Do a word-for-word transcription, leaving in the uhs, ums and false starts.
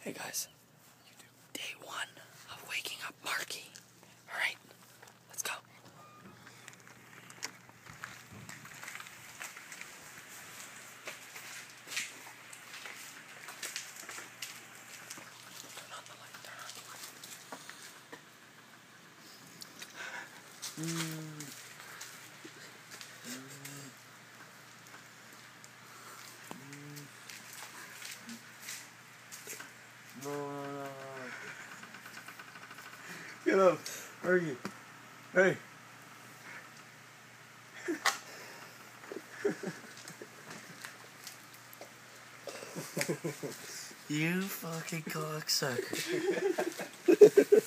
Hey guys, day one of waking up Marky. Alright, let's go. Turn on the light, turn on the light. Mm. No, no, no, no. Get up, Marky. Hey. You fucking cocksucker.